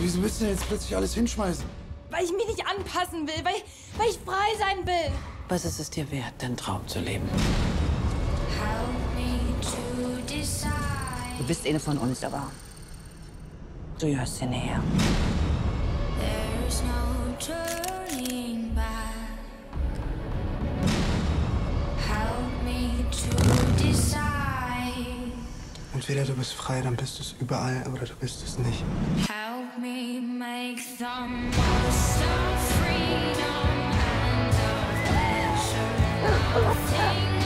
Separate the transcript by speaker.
Speaker 1: Wieso willst du denn jetzt plötzlich alles hinschmeißen?
Speaker 2: Weil ich mich nicht anpassen will, weil ich frei sein will.
Speaker 3: Was ist es dir wert, deinen Traum zu leben? Du bist eine von uns, aber du gehörst hier näher.
Speaker 1: Entweder du bist frei, dann bist du es überall, oder du bist es nicht.
Speaker 4: Help me make the most of freedom and of pleasure. Nothing